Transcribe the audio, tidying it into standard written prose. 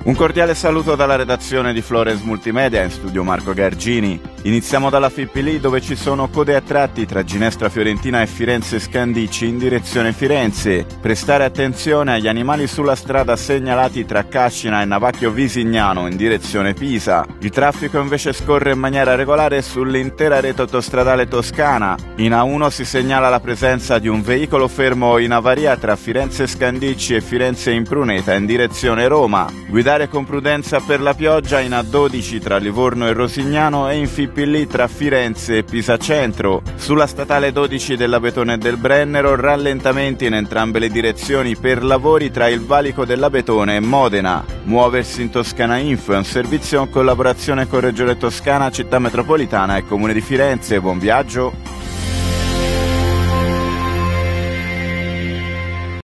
Un cordiale saluto dalla redazione di Flores Multimedia, in studio Marco Gargini. Iniziamo dalla Fippi dove ci sono code a tratti tra Ginestra Fiorentina e Firenze Scandicci in direzione Firenze. Prestare attenzione agli animali sulla strada segnalati tra Cascina e Navacchio Visignano in direzione Pisa. Il traffico invece scorre in maniera regolare sull'intera rete autostradale toscana. In A1 si segnala la presenza di un veicolo fermo in avaria tra Firenze Scandicci e Firenze Impruneta in direzione Roma. Guidare con prudenza per la pioggia in A12 tra Livorno e Rosignano e in Fippi tra Firenze e Pisa Centro. Sulla statale 12 dell'Abetone e del Brennero rallentamenti in entrambe le direzioni per lavori tra il valico dell'Abetone e Modena. Muoversi in Toscana Info è un servizio in collaborazione con Regione Toscana, Città Metropolitana e Comune di Firenze. Buon viaggio!